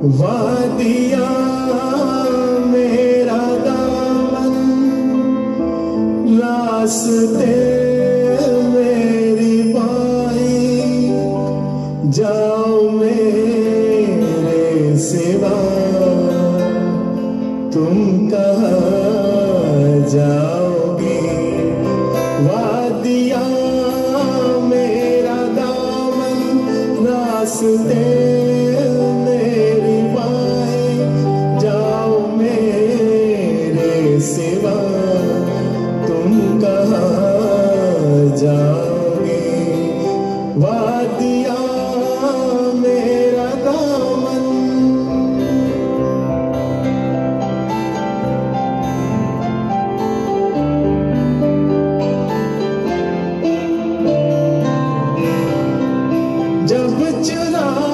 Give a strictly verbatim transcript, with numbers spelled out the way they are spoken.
वादिया मेरा दामन, रास्ते मेरी बाई, जाओ मेरे सिवा तुम कहाँ जाओगे। वादिया मेरा दामन, रास्ते मेरी बाई, जाओ मेरे सिवा तुम कहाँ जाओगे। वादिया मेरा दामन। जब चुरा